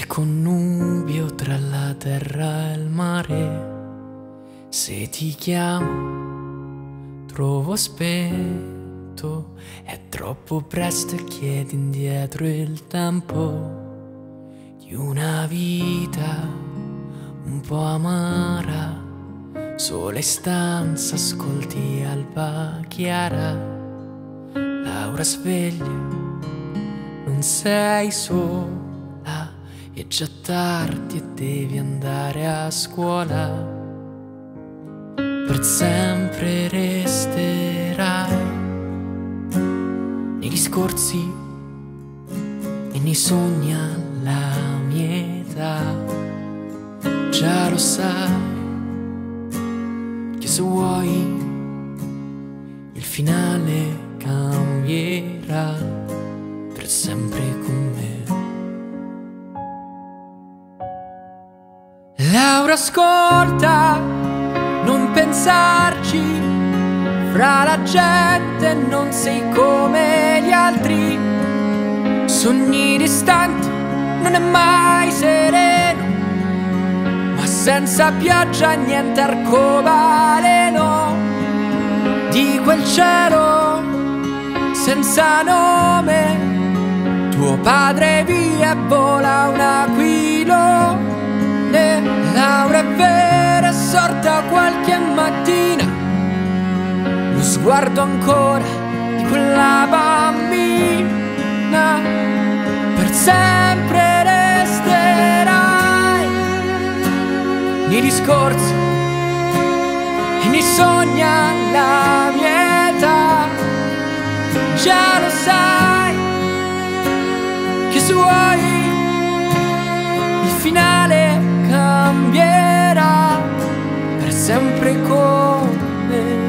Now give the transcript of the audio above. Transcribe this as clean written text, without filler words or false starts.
il connubio tra la terra e il mare. Se ti chiamo, trovo spento, è troppo presto e chiedi indietro il tempo di una vita un po' amara. Sola stanza, ascolti alba chiara. Laura sveglia, non sei sola, è già tardi e devi andare a scuola. Per sempre resterai nei discorsi e nei sogni alla mia età. Già lo sai che se vuoi il finale cambierà per sempre con me. Laura, ascolta, non pensarci, fra la gente non sei come gli altri. Sogni distanti, non è mai sereno, ma senza pioggia niente arcobaleno. Di quel cielo senza nome, tuo padre via e vola un aquilone. Laura, è vera, è sorta qualche mattina, lo sguardo ancora di quella bambina. Per sempre resterai nei discorsi e nei sogni alla mia età. Già lo sai che se vuoi il finale cambierà per sempre con me.